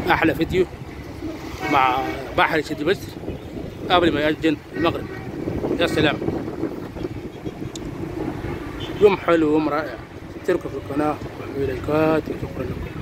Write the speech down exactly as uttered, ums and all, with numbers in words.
أحلى فيديو مع بحر سيدي بشر قبل ما يأذن المغرب. يا سلام، يوم حلو ويوم رائع. اشتركوا في القناة واعملوا لايكات وشكرا لكم.